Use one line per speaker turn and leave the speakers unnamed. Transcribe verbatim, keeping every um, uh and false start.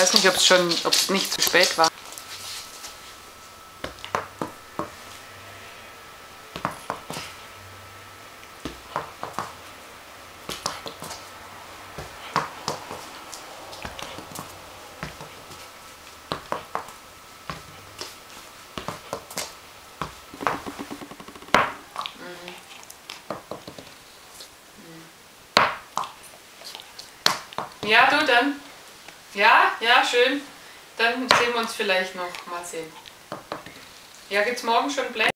weiß nicht, ob es schon, ob es nicht zu spät war. Ja, du dann. Ja, ja, schön. Dann sehen wir uns vielleicht noch. Mal sehen. Ja, gibt's morgen schon Pläne?